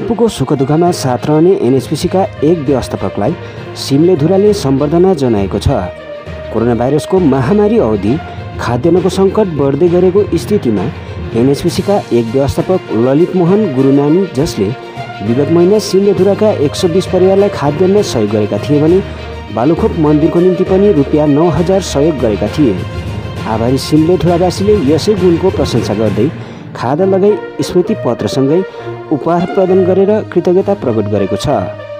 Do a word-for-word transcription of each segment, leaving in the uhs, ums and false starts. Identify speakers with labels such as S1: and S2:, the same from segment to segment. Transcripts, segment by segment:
S1: आफूको सुख दुःखमा साथ रहने एनएचपीसीका एक व्यवस्थापकलाई सिम्लेधुराले सम्बर्धना जनाएको छ। कोरोना भाइरसको महामारी अवधि खाद्यान्नको सङ्कट बढ्दै गरेको स्थितिमा एनएचपीसीका एक व्यवस्थापक ललित मोहन गुरुनानी, जसले विगत महिना सिम्लेधुराका एक सौ बीस परिवारलाई खाद्यान्न सहयोग गरेका थिए भने बालुखोप मन्दिरको निम्ति पनि रुपियाँ नौ हजार सहयोग गरेका थिए। आभारी सिम्लेधुरावासीले यसै गुणको प्रशंसा गर्दै खादा लगाई स्मृति पत्रसँगै उपहार प्रदान गरेर कृतज्ञता प्रकट गरेको छ।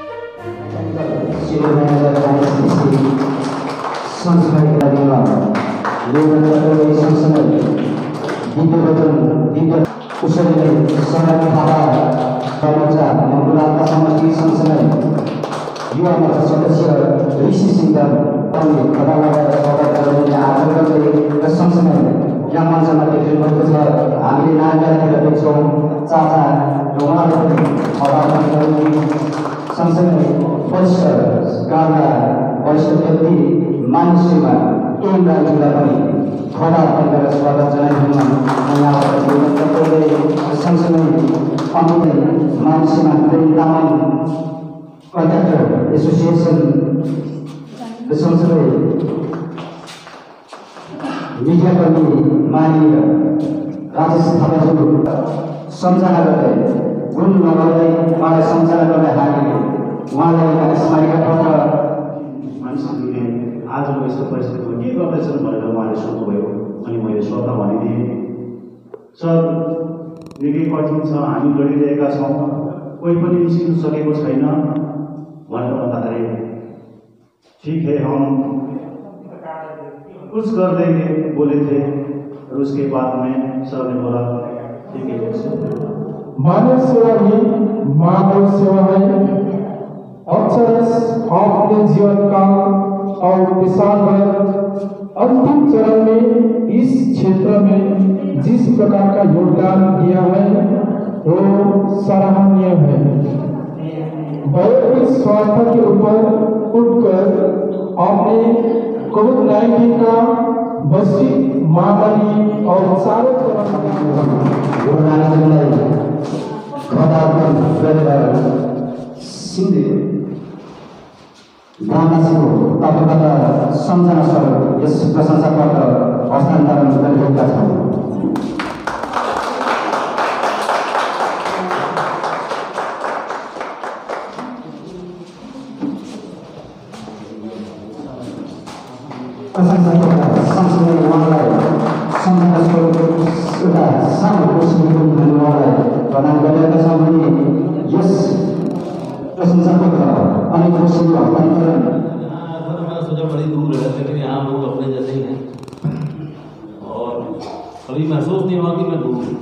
S2: युवा मोर्चा सदस्य ऋषि सिंह पनि खदा लगाएर स्वागत गर्ने आग्रह गर्दै र सँगसँगै यहाँ मञ्चमा देखिनुभएको छ हामीले नानीहरूलाई देख्छौँ चाचा र उहाँहरू पनि खदा गर्ने सँगसँगै वरिष्ठ गाउँका वरिष्ठ व्यक्ति मानिसमा एम राजुलाई पनि खदा गरेर स्वागत जनाइदिनु म यहाँबाट गर्दै सँगसँगै अमित मानिसमा तामाङ कन्ट्र्याक्टर एसोसिएसन र सँगसँगै मिडियाकर्मी मानिय राजेश थापाज्यू सम्झना गर्दै गुण नगर्दै मलाई सम्झना गर्दै हालेँ। उहाँलाई स्मारिका पत्र
S3: मानिसहरूले आजको यस्तो परिस्थितिमा के गर्दैछन् भनेर उहाँले सोध्नुभयो अनि मैले स्वतः भनिदिएँ, सर निकै कठिन छ, हामी लडिरहेका छौँ, कोही पनि निस्किनु सकेको छैन भनेर भन्दाखेरि ठीक है हम कुछ कर देंगे बोले थे। और उसके बाद में सर ने बोला ठीक है,
S4: मानव सेवा ही मानव सेवा है। अक्षरश अपने जीवन का और विशाल अंतिम चरण में इस क्षेत्र में जिस प्रकार का योगदान दिया है वो सराहनीय है। वैयक्तिक स्वार्थ के ऊपर उठकर आपने कोविड नाइन्टीन का वैश्विक महामारी और सारे
S2: तपाईँबाट सम्झना स्वरूप यस प्रशंसा पत्र हस्तान्तरण गरिरहेका छौँ। सँगसँगै उहाँलाई सम्झना स्वरूप एउटा सानो पुरस्कार उहाँलाई प्रदान गरिरहेका छौँ भने यस प्रशंसा पत्र अनि पुरस्कारको हस्तान्तरण
S5: सोचा बड़ी दूर है, लेकिन यहाँ लोग अपने जैसे ही हैं और कभी महसूस नहीं हुआ कि मैं दूर हूँ।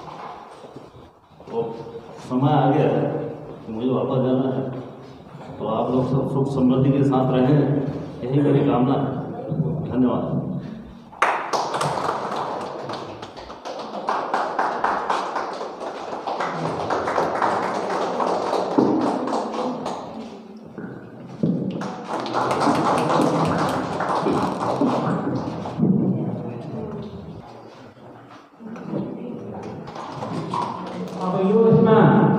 S5: तो समय आ गया है, मुझे वापस जाना है, तो आप लोग सब सुख समृद्धि के साथ रहें, यही मेरी कामना है। धन्यवाद।
S6: अब यो यसमा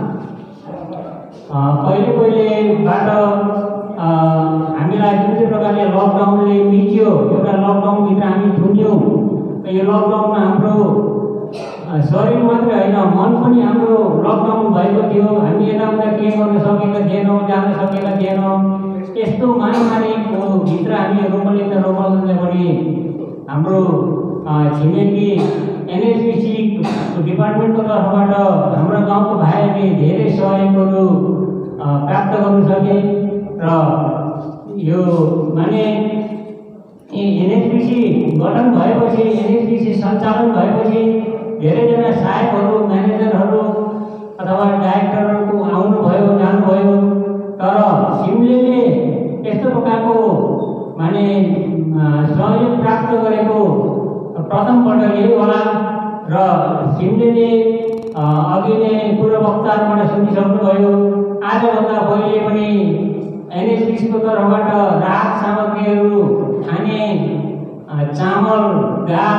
S6: पहिले पहिलेबाट हामीलाई जुन चाहिँ प्रकारले लकडाउनले मिच्यो, एउटा लकडाउनभित्र हामी थुन्यौँ। यो लकडाउनमा हाम्रो शरीर मात्रै होइन, मन पनि हाम्रो लकडाउन भएको थियो। हामी यताउता के गर्न सकेका थिएनौँ, जान सकेका थिएनौँ। यस्तो महामारीको भित्र हामी रोमलित रोमल्दै पनि हाम्रो छिमेकी एनएचपीसी डिपार्टमेन्टको तर्फबाट हाम्रो गाउँको भाइहरूले धेरै सहयोगहरू प्राप्त गर्नु सके र यो माने एनएचपीसी गठन भएपछि, एनएचपीसी सञ्चालन भएपछि धेरैजना सहायकहरू, म्यानेजरहरू अथवा डाइरेक्टरहरू आउनुभयो, जानुभयो। तर सिमलेले यस्तो प्रकारको माने सहयोग प्राप्त गरेको प्रथमपटक यही होला र सिमलेले अघि नै पूर्व वक्ताहरूबाट सुनिसक्नुभयो। आजभन्दा पहिले पनि एनएचपीसीको तर्फबाट राहत सामग्रीहरू, खाने चामल, दाल,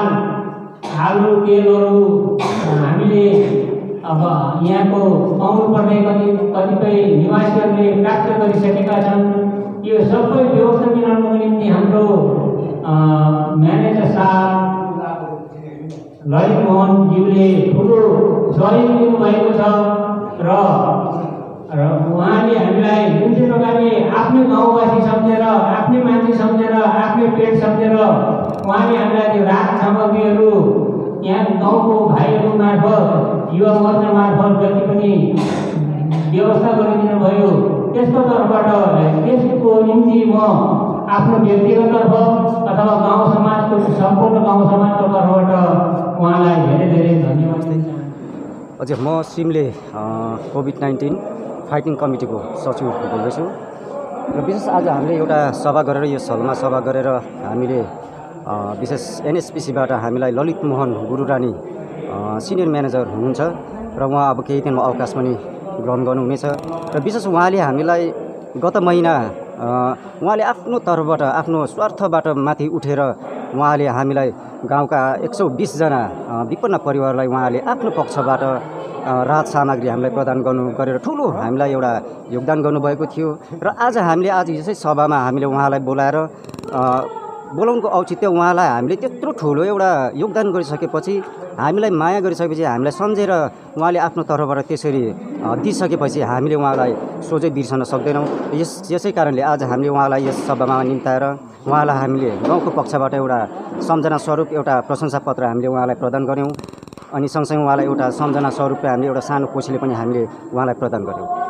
S6: आलु, तेलहरू हामीले अब यहाँको पाउनुपर्ने कति कतिपय निवासीहरूले प्राप्त गरिसकेका छन्। यो सबै व्यवस्था मिलाउनको निम्ति हाम्रो म्यानेजर साहब ललित मोहनज्यूले ठुलो सहयोग दिनुभएको छ र र उहाँले हामीलाई जुन चाहिँ प्रकारले आफ्नै गाउँवासी सम्झेर आफ्नै मान्छे सम्झेर आफ्नै पेट सम्झेर उहाँले हामीलाई त्यो राहत सामग्रीहरू यहाँ गाउँको भाइहरू मार्फत युवा मोर्चा मार्फत जति पनि व्यवस्था गरिदिनु भयो त्यसको तर्फबाट त्यसको निम्ति म आफ्नो व्यक्तिगत तर्फ अथवा गाउँ समाजको सम्पूर्ण गाउँ समाजको तर्फबाट उहाँलाई धेरै धेरै धन्यवाद दिन चाहन्छु।
S7: हजुर, म सिमले कोभिड नाइन्टिन फाइटिङ कमिटीको सचिव बोल्दैछु र विशेष आज हामीले एउटा सभा गरेर यो सभामा सभा गरेर हामीले विशेष एनएसपिसीबाट हामीलाई ललित मोहन गुरुरानी सिनियर म्यानेजर हुनुहुन्छ र उहाँ अब केही दिनमा अवकाश पनि ग्रहण गर्नुहुनेछ र विशेष उहाँले हामीलाई गत महिना उहाँले आफ्नो तर्फबाट आफ्नो स्वार्थबाट माथि उठेर उहाँले हामीलाई गाउँका एक सौ बिसजना विपन्न परिवारलाई उहाँले आफ्नो पक्षबाट राहत सामग्री हामीलाई प्रदान गर्नु गरेर ठुलो हामीलाई एउटा योगदान गर्नुभएको थियो र आज हामीले आज यसै सभामा हामीले उहाँलाई बोलाएर बोलाउनुको औचित्य उहाँलाई हामीले त्यत्रो ठुलो एउटा योगदान गरिसकेपछि हामीलाई माया गरिसकेपछि हामीलाई सम्झेर उहाँले आफ्नो तर्फबाट त्यसरी दिइसकेपछि हामीले उहाँलाई सोझै बिर्सन सक्दैनौँ। यस यसै कारणले आज हामीले उहाँलाई यस सभामा निम्ताएर उहाँलाई हामीले गाउँको पक्षबाट एउटा सम्झना स्वरूप एउटा प्रशंसा पत्र हामीले उहाँलाई प्रदान गऱ्यौँ अनि सँगसँगै उहाँलाई एउटा सम्झना स्वरूप हामीले एउटा सानो कोसीले पनि हामीले उहाँलाई प्रदान गऱ्यौँ।